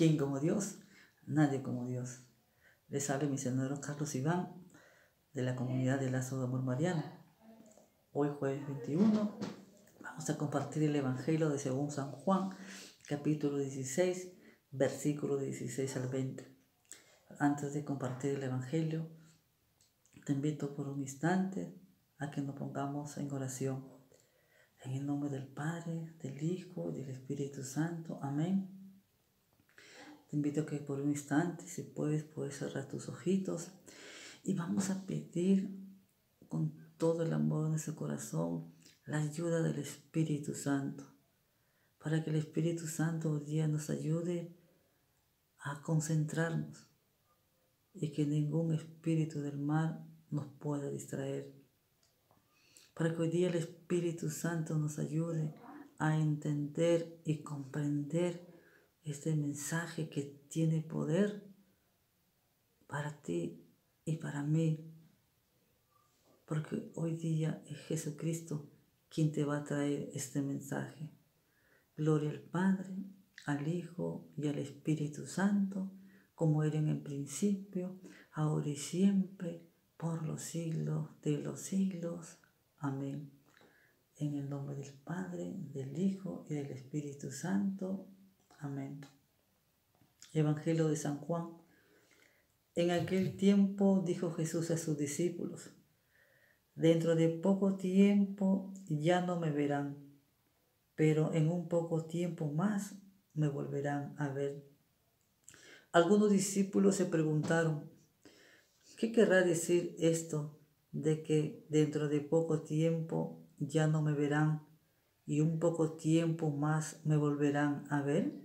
¿Quién como Dios? Nadie como Dios. Les habla mi señor Carlos Iván, de la comunidad de Lazo de Amor Mariano. Hoy jueves 21 vamos a compartir el Evangelio de según San Juan, capítulo 16, versículo 16 al 20. Antes de compartir el Evangelio, te invito por un instante a que nos pongamos en oración. En el nombre del Padre, del Hijo y del Espíritu Santo. Amén. Te invito a que por un instante, si puedes cerrar tus ojitos y vamos a pedir con todo el amor en nuestro corazón la ayuda del Espíritu Santo, para que el Espíritu Santo hoy día nos ayude a concentrarnos y que ningún espíritu del mal nos pueda distraer. Para que hoy día el Espíritu Santo nos ayude a entender y comprender este mensaje que tiene poder para ti y para mí. Porque hoy día es Jesucristo quien te va a traer este mensaje. Gloria al Padre, al Hijo y al Espíritu Santo, como era en el principio, ahora y siempre, por los siglos de los siglos. Amén. En el nombre del Padre, del Hijo y del Espíritu Santo. Amén. Evangelio de San Juan. En aquel tiempo dijo Jesús a sus discípulos: dentro de poco tiempo ya no me verán, pero en un poco tiempo más me volverán a ver. Algunos discípulos se preguntaron: ¿qué querrá decir esto de que dentro de poco tiempo ya no me verán y un poco tiempo más me volverán a ver?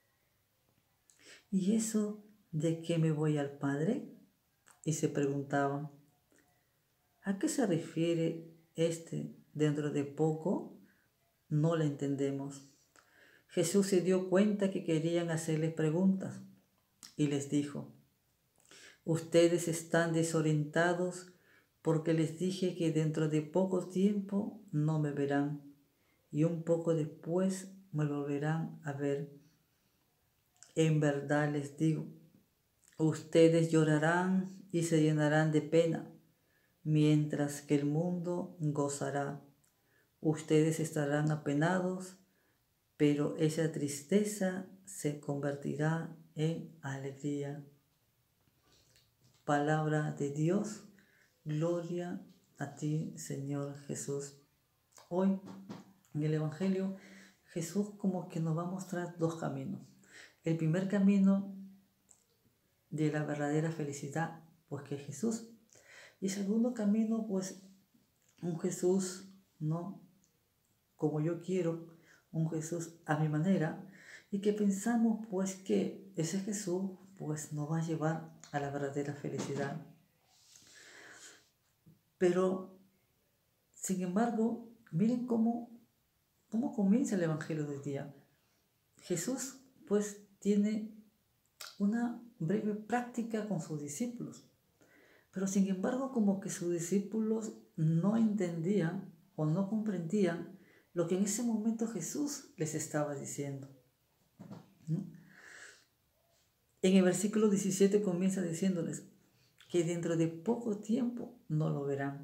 ¿Y eso de que me voy al Padre? Y se preguntaban: ¿a qué se refiere dentro de poco? No le entendemos. Jesús se dio cuenta que querían hacerle preguntas y les dijo: ustedes están desorientados porque les dije que dentro de poco tiempo no me verán y un poco después me volverán a ver. En verdad les digo, ustedes llorarán y se llenarán de pena, mientras que el mundo gozará. Ustedes estarán apenados, pero esa tristeza se convertirá en alegría. Palabra de Dios, gloria a ti, Señor Jesús. Hoy, en el Evangelio, Jesús como que nos va a mostrar dos caminos. El primer camino de la verdadera felicidad, pues que es Jesús. Y el segundo camino, pues, un Jesús, ¿no?, como yo quiero, un Jesús a mi manera, y que pensamos, pues, que ese Jesús, pues, nos va a llevar a la verdadera felicidad. Pero, sin embargo, miren cómo comienza el Evangelio de hoy día. Jesús, pues, tiene una breve práctica con sus discípulos. Pero sin embargo, como que sus discípulos no entendían o no comprendían lo que en ese momento Jesús les estaba diciendo. En el versículo 17 comienza diciéndoles que dentro de poco tiempo no lo verán.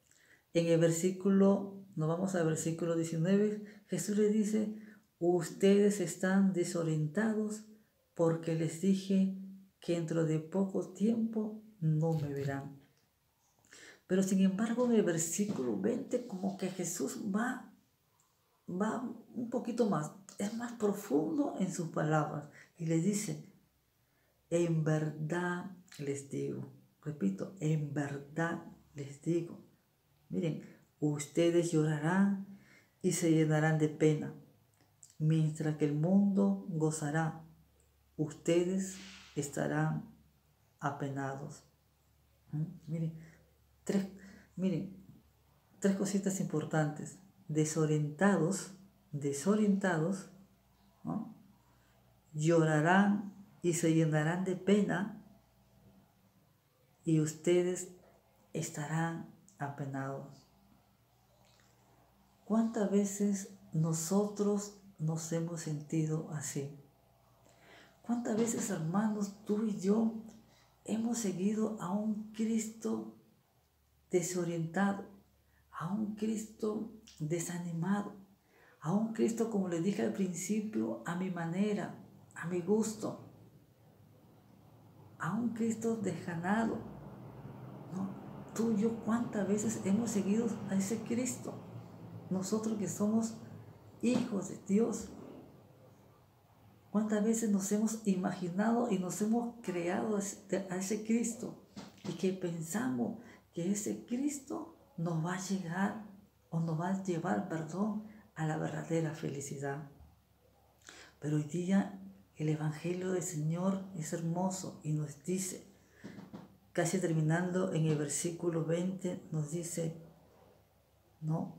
Nos vamos al versículo 19, Jesús les dice: ustedes están desorientados porque les dije que dentro de poco tiempo no me verán. Pero sin embargo, en el versículo 20, como que Jesús va un poquito más, es más profundo en sus palabras y les dice: en verdad les digo, repito, en verdad les digo, miren, ustedes llorarán y se llenarán de pena, mientras que el mundo gozará. Ustedes estarán apenados. Miren, tres cositas importantes. Desorientados, ¿no?, llorarán y se llenarán de pena, y ustedes estarán apenados. ¿Cuántas veces nosotros nos hemos sentido así? ¿Cuántas veces, hermanos, tú y yo hemos seguido a un Cristo desorientado, a un Cristo desanimado, a un Cristo, como les dije al principio, a mi manera, a mi gusto, a un Cristo desganado? ¿No? Tú y yo, ¿cuántas veces hemos seguido a ese Cristo? Nosotros que somos hijos de Dios, ¿cuántas veces nos hemos imaginado y nos hemos creado a ese Cristo y que pensamos que ese Cristo nos va a llegar o nos va a llevar, a la verdadera felicidad? Pero hoy día el Evangelio del Señor es hermoso y nos dice, casi terminando en el versículo 20, nos dice, no,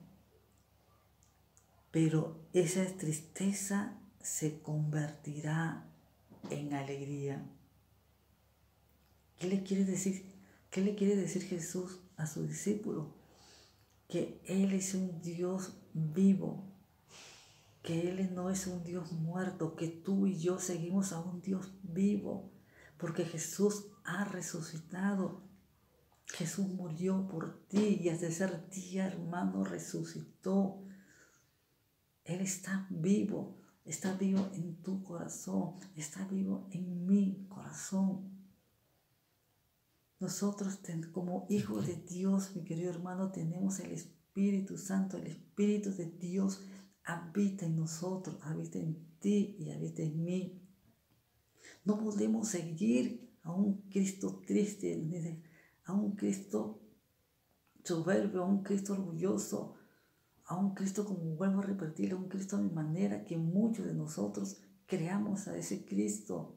pero esa tristeza se convertirá en alegría. ¿Qué le quiere decir? ¿Qué le quiere decir Jesús a sus discípulos? Que Él es un Dios vivo, que Él no es un Dios muerto, que tú y yo seguimos a un Dios vivo, porque Jesús ha resucitado. Jesús murió por ti y al tercer día, hermano, resucitó. Él está vivo en tu corazón, está vivo en mi corazón. Nosotros como hijos de Dios, mi querido hermano, tenemos el Espíritu Santo. El Espíritu de Dios habita en nosotros, habita en ti y habita en mí. No podemos seguir a un Cristo triste, a un Cristo soberbio, a un Cristo orgulloso, a un Cristo, como vuelvo a repetir, a un Cristo de manera que muchos de nosotros creamos a ese Cristo.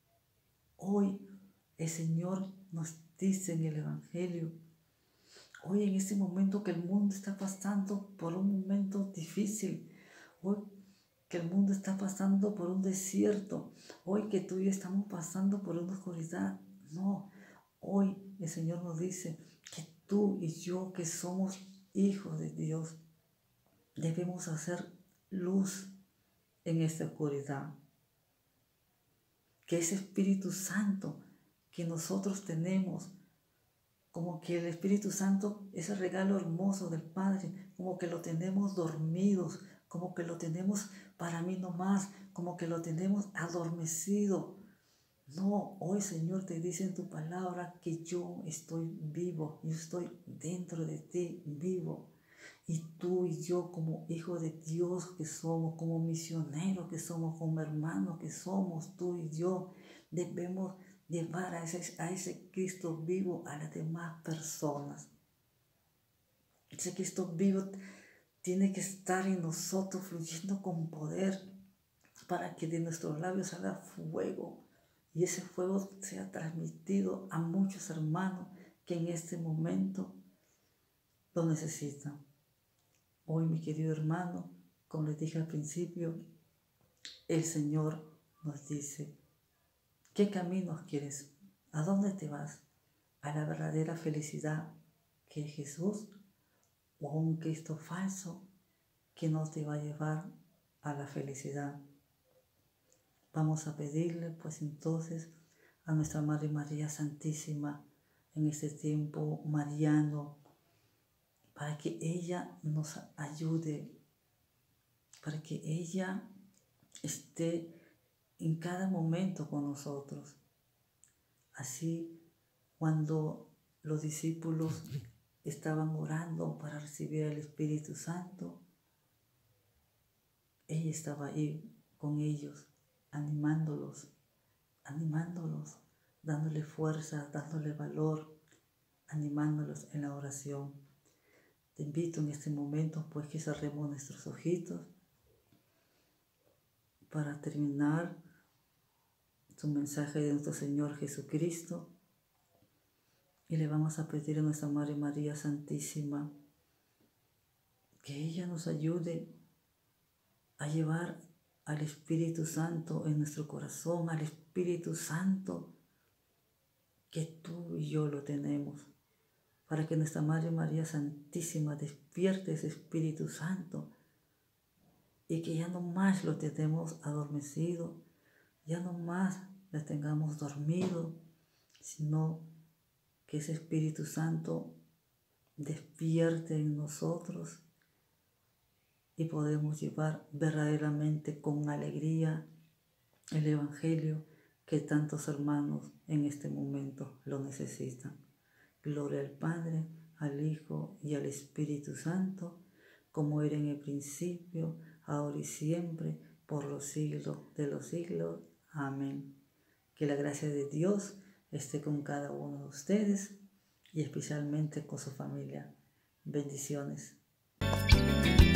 Hoy el Señor nos dice en el Evangelio, hoy en este momento que el mundo está pasando por un momento difícil, hoy que el mundo está pasando por un desierto, hoy que tú y yo estamos pasando por una oscuridad, no, hoy el Señor nos dice que tú y yo, que somos hijos de Dios, debemos hacer luz en esta oscuridad. Que ese Espíritu Santo que nosotros tenemos, como que el Espíritu Santo, ese regalo hermoso del Padre, como que lo tenemos dormidos, como que lo tenemos para mí nomás, como que lo tenemos adormecido. No, hoy Señor te dice en tu palabra que yo estoy vivo, yo estoy dentro de ti vivo. Y tú y yo, como hijos de Dios que somos, como misioneros que somos, como hermanos que somos, tú y yo debemos llevar a ese Cristo vivo a las demás personas. Ese Cristo vivo tiene que estar en nosotros fluyendo con poder para que de nuestros labios salga fuego y ese fuego sea transmitido a muchos hermanos que en este momento lo necesitan. Hoy, mi querido hermano, como les dije al principio, el Señor nos dice, ¿qué caminos quieres? ¿A dónde te vas? ¿A la verdadera felicidad que es Jesús o a un Cristo falso que no te va a llevar a la felicidad? Vamos a pedirle pues entonces a nuestra Madre María Santísima en este tiempo mariano para que ella nos ayude, para que ella esté en cada momento con nosotros. Así, cuando los discípulos estaban orando para recibir el Espíritu Santo, ella estaba ahí con ellos, animándolos, dándole fuerza, dándole valor, animándolos en la oración. Te invito en este momento pues que cerremos nuestros ojitos para terminar su mensaje de nuestro Señor Jesucristo y le vamos a pedir a nuestra Madre María Santísima que ella nos ayude a llevar al Espíritu Santo en nuestro corazón, al Espíritu Santo que tú y yo lo tenemos, para que nuestra Madre María Santísima despierte ese Espíritu Santo y que ya no más lo tenemos adormecido, ya no más les tengamos dormido, sino que ese Espíritu Santo despierte en nosotros y podemos llevar verdaderamente con alegría el Evangelio que tantos hermanos en este momento lo necesitan. Gloria al Padre, al Hijo y al Espíritu Santo, como era en el principio, ahora y siempre, por los siglos de los siglos. Amén. Que la gracia de Dios esté con cada uno de ustedes y especialmente con su familia. Bendiciones.